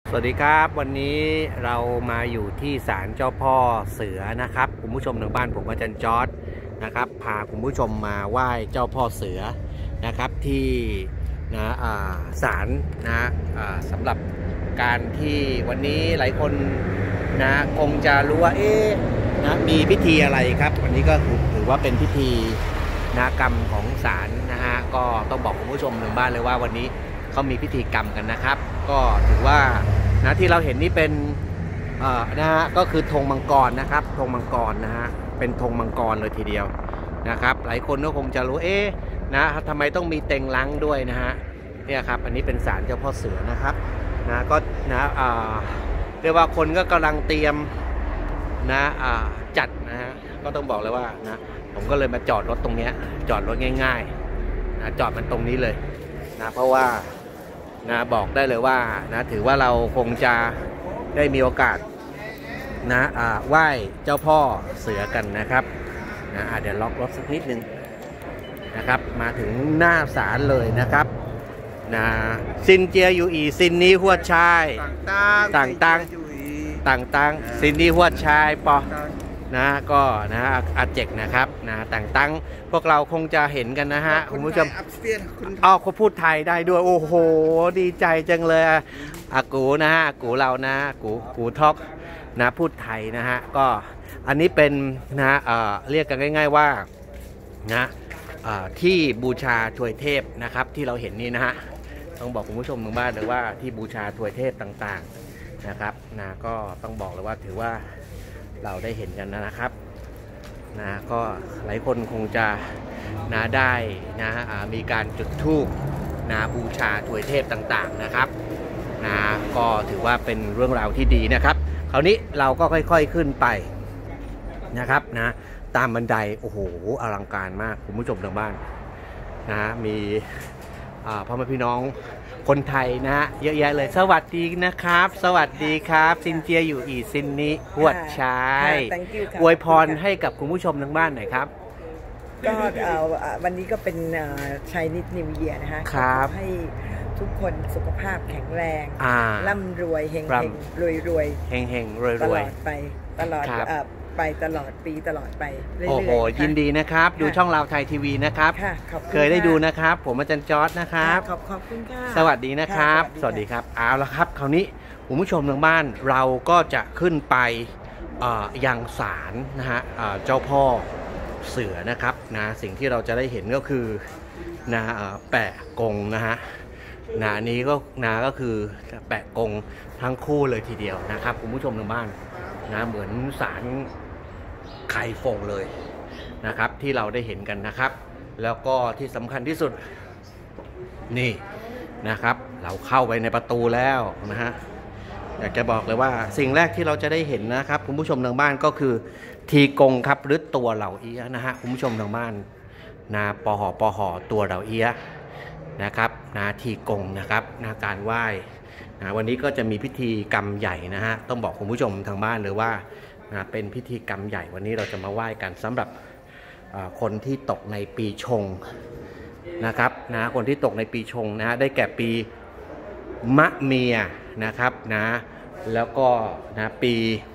สวัสดีครับวันนี้เรามาอยู่ที่ศาลเจ้าพ่อเสือนะครับคุณผู้ชมทางบ้านผมอาจารย์จอร์จนะครับพาคุณผู้ชมมาไหว้เจ้าพ่อเสือนะครับที่นะศาลนะสำหรับการที่วันนี้หลายคนนะคงจะรู้ว่านะมีพิธีอะไรครับวันนี้ก็ถือว่าเป็นพิธีกรรมของศาลนะฮะก็ต้องบอกคุณผู้ชมทางบ้านเลยว่าวันนี้เขามีพิธีกรรมกันนะครับก็ถือว่าที่เราเห็นนี่เป็นนะฮะก็คือธงมังกรนะครับธงมังกรนะฮะเป็นธงมังกรเลยทีเดียวนะครับหลายคนก็คงจะรู้นะทำไมต้องมีเต็งลังด้วยนะฮะเนี่ยครับอันนี้เป็นศาลเจ้าพ่อเสือนะครับนะก็นะเรียกว่าคนก็กำลังเตรียมนะจัดนะฮะก็ต้องบอกเลยว่านะผมก็เลยมาจอดรถตรงนี้จอดรถง่ายๆนะจอดมันตรงนี้เลยนะเพราะว่านะบอกได้เลยว่านะถือว่าเราคงจะได้มีโอกาสนะไหว้เจ้าพ่อเสือกันนะครับนะเดี๋ยวล็อกรถสักนิดนึงนะครับมาถึงหน้าศาลเลยนะครับนะซินเจียอยู่อีซินนี้หัวชายต่างซินนี้หัวชายปอนะก็นะอาเจกนะครับนะต่างพวกเราคงจะเห็นกันนะฮะคุณผู้ชมเขาพูดไทยได้ด้วยโอ้โหดีใจจังเลยอากูนะฮะอากูเรานะกูทอกนะพูดไทยนะฮะก็อันนี้เป็นนะเรียกกันง่ายๆว่านะที่บูชาทวยเทพนะครับที่เราเห็นนี่นะฮะต้องบอกคุณผู้ชมทางบ้านเลยว่าที่บูชาทวยเทพต่างๆนะครับนะก็ต้องบอกเลยว่าถือว่าเราได้เห็นกันนะครับนะก็หลายคนคงจะนะได้นะมีการจุดธูปนะบูชาทวยเทพต่างๆนะครับนะก็ถือว่าเป็นเรื่องราวที่ดีนะครับคราวนี้เราก็ค่อยๆขึ้นไปนะครับนะตามบันไดโอ้โหอลังการมากคุณผู้ชมทางบ้านนะมีพ่อแม่พี่น้องคนไทยนะเยอะแยะเลยสวัสดีนะครับสวัสดีครับซินเจียอยู่อีซินนี้หวดชายอวยพรให้กับคุณผู้ชมทางบ้านหน่อยครับก็วันนี้ก็เป็นชัยนิดนิวเยียร์นะคะครับให้ทุกคนสุขภาพแข็งแรงร่ำรวยเฮงรวยรวยเฮงรวยรวยไปตลอดไปตลอดปีตลอดไปเรื่อยๆโอ้โหยินดีนะครับดูช่องเราไทยทีวีนะครับเคยได้ดูนะครับผมอาจารย์จอร์จนะครับขอบคุณค่ะสวัสดีนะครับสวัสดีครับเอาละครับคราวนี้คุณผู้ชมทางบ้านเราก็จะขึ้นไปยังศาลนะฮะเจ้าพ่อเสือนะครับนะสิ่งที่เราจะได้เห็นก็คือนะแปะกงนะฮะนี้ก็คือแปะกงทั้งคู่เลยทีเดียวนะครับคุณผู้ชมทางบ้านนะเหมือนศาลไข่ฟงเลยนะครับที่เราได้เห็นกันนะครับแล้วก็ที่สำคัญที่สุดนี่นะครับเราเข้าไปในประตูแล้วนะฮะอยากจะบอกเลยว่าสิ่งแรกที่เราจะได้เห็นนะครับคุณผู้ชมทางบ้านก็คือทีกงครับหรือตัวเหล่าเอี้ยนะฮะคุณผู้ชมทางบ้านปหตัวเหล่าเอี้ยนะครับทีกงนะครับการไหว้วันนี้ก็จะมีพิธีกรรมใหญ่นะฮะต้องบอกคุณผู้ชมทางบ้านเลยว่าเป็นพิธีกรรมใหญ่วันนี้เราจะมาไหว้กันสำหรับคนที่ตกในปีชงนะครับคนที่ตกในปีชงได้แก่ปีมะเมียนะครับแล้วก็ปี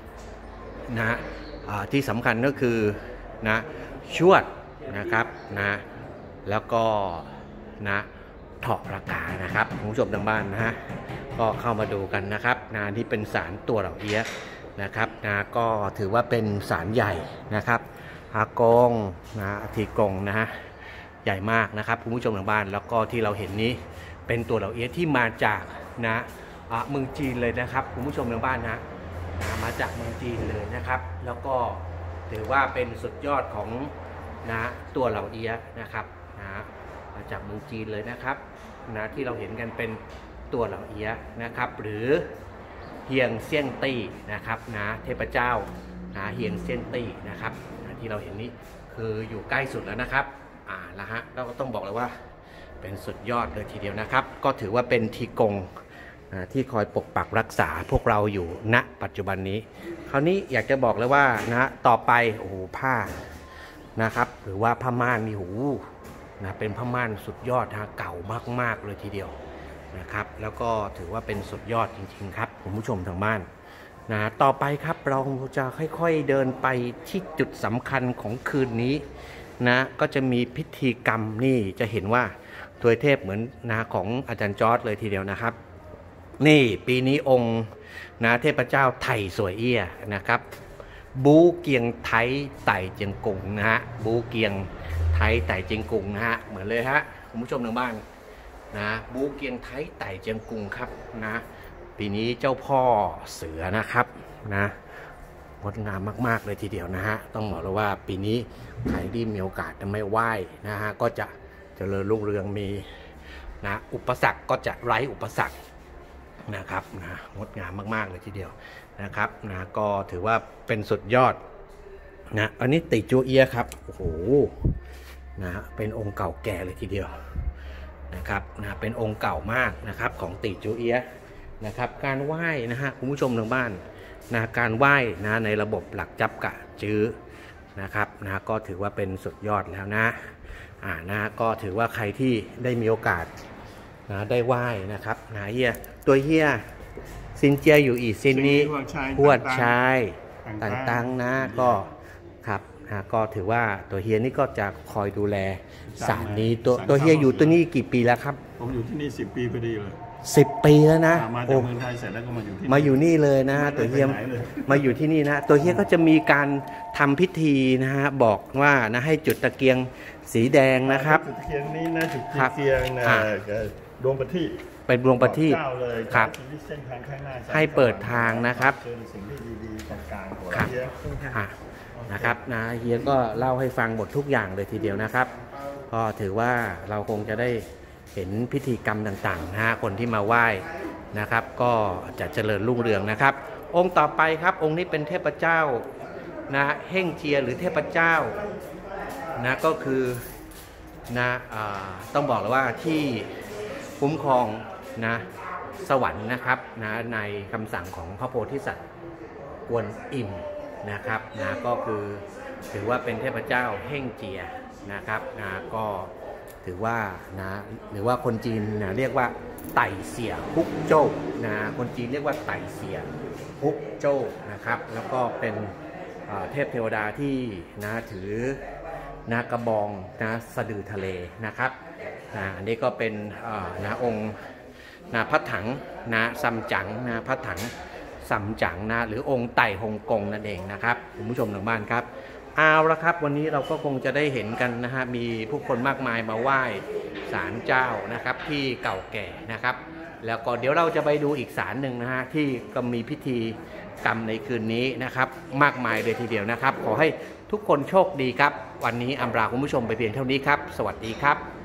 ที่สำคัญก็คือชวดนะครับแล้วก็เถาะระกานะครับคุณผู้ชมทางบ้านนะฮะก็เข้ามาดูกันนะครับที่เป็นศาลตัวเหล่าเอี้ยนะครับก็ถือว่าเป็นศาลใหญ่นะครับอากงทีกงนะฮะใหญ่มากนะครับคุณผู้ชมทางบ้านแล้วก็ที่เราเห็นนี้เป็นตัวเหล่าเอี้ยที่มาจากเมืองจีนเลยนะครับคุณผู้ชมทางบ้านมาจากเมืองจีนเลยนะครับแล้วก็ถือว่าเป็นสุดยอดของตัวเหล่าเอี้ยนะครับมาจากเมืองจีนเลยนะครับที่เราเห็นกันเป็นตัวเหล่าเอี้ยนะครับหรือเฮียงเซี่ยงตี้นะครับเทพเจ้าเฮียงเซี่ยงตี้นะครับที่เราเห็นนี้คืออยู่ใกล้สุดแล้วนะครับแล้วฮะเราก็ต้องบอกเลยว่าเป็นสุดยอดเลยทีเดียวนะครับก็ถือว่าเป็นทีกงที่คอยปกปักรักษาพวกเราอยู่ณปัจจุบันนี้คราวนี้อยากจะบอกเลยว่าต่อไปโอ้โหผ้านะครับหรือว่าผ้าม่านนี่เป็นผ้าม่านสุดยอดเก่ามากๆเลยทีเดียวนะครับแล้วก็ถือว่าเป็นสุดยอดจริงๆครับคุณผู้ชมทางบ้านนะต่อไปครับเราจะค่อยๆเดินไปที่จุดสำคัญของคืนนี้นะก็จะมีพิธีกรรมนี่จะเห็นว่าทวยเทพเหมือนนะของอาจารย์จอร์จเลยทีเดียวนะครับนี่ปีนี้องค์นะเทพเจ้าไถ่สวยเอี้ยนะครับบูเกียงไทไต่เจียงกุงนะฮะบูเกียงไทไต่เจียงกุงนะฮะเหมือนเลยฮะคุณผู้ชมทางบ้านนะบูเกียงไทไต่เจียงกุงครับนะปีนี้เจ้าพ่อเสือนะครับนะงดงามมากๆเลยทีเดียวนะฮะต้องบอกเลยว่าปีนี้ใครที่มีโอกาสจะไม่ไหว้นะฮะก็จะเจริญรุ่งเรืองมีนะอุปสรรคก็จะไร้อุปสรรคนะครับนะงดงามมากๆเลยทีเดียวนะครับนะก็ถือว่าเป็นสุดยอดนะอันนี้ติจูเอียครับโอ้โหนะเป็นองค์เก่าแก่เลยทีเดียวนะครับนะเป็นองค์เก่ามากนะครับของติจูเอียนะครับการไหว้นะฮะคุณผู้ชมทางบ้านนะการไหว้นะในระบบหลักจับกะจื้อนะครับนะก็ถือว่าเป็นสุดยอดแล้วนะนะก็ถือว่าใครที่ได้มีโอกาสนะได้ไหว้นะครับนะเฮียตัวเฮียซินเจียอยู่อีซินนี้พวดชายต่างๆนะก็ครับนะก็ถือว่าตัวเฮียนี่ก็จะคอยดูแลศาลนี้ตัวเฮียอยู่ตัวนี้กี่ปีแล้วครับผมอยู่ที่นี่10 ปีพอดีเลย 10 ปีแล้วนะมาจากเมืองไทยเสร็จแล้วก็มาอยู่นี่เลยนะตัวเฮียมาอยู่ที่นี่นะตัวเฮียก็จะมีการทำพิธีนะฮะบอกว่านะให้จุดตะเกียงสีแดงนะครับจุดตะเกียงนี้นะจุดตะเกียงนะดวงประทีปเป็นดวงประทีปครับให้เปิดทางนะครับครับนะครับนะเฮียก็เล่าให้ฟังหมดทุกอย่างเลยทีเดียวนะครับก็ถือว่าเราคงจะได้เห็นพิธีกรรมต่างๆนะฮะคนที่มาไหว้นะครับก็จะเจริญรุ่งเรืองนะครับองค์ต่อไปครับองค์นี้เป็นเทพเจ้านะเฮ่งเจียหรือเทพเจ้านะก็คือนะต้องบอกเลยว่าที่คุ้มครองนะสวรรค์นะครับนะในคำสั่งของพระโพธิสัตว์กวนอิมนะครับนะก็คือถือว่าเป็นเทพเจ้าเฮ่งเจียนะครับนะก็ถือว่านะหรือว่าคนจีนนะเรียกว่าไต่เสี่ยฮุกโจ้นะคนจีนเรียกว่าไต่เสี่ยฮุกโจ้นะครับแล้วก็เป็นเทพเทวดาที่นะถือนะกระบองนะสะดือทะเลนะครับอันนี้ก็เป็นนะองค์นะพระถังนะซัมจั๋งนะพระถังซัมจั๋งนะหรือองค์ไต่ฮงกงนั่นเองนะครับคุณผู้ชมทางบ้านครับเอาละครับวันนี้เราก็คงจะได้เห็นกันนะฮะมีผู้คนมากมายมาไหว้ศาลเจ้านะครับที่เก่าแก่นะครับแล้วก็เดี๋ยวเราจะไปดูอีกศาลหนึ่งนะฮะที่ก็มีพิธีกรรมในคืนนี้นะครับมากมายเลยทีเดียวนะครับขอให้ทุกคนโชคดีครับวันนี้อำลาคุณผู้ชมไปเพียงเท่านี้ครับสวัสดีครับ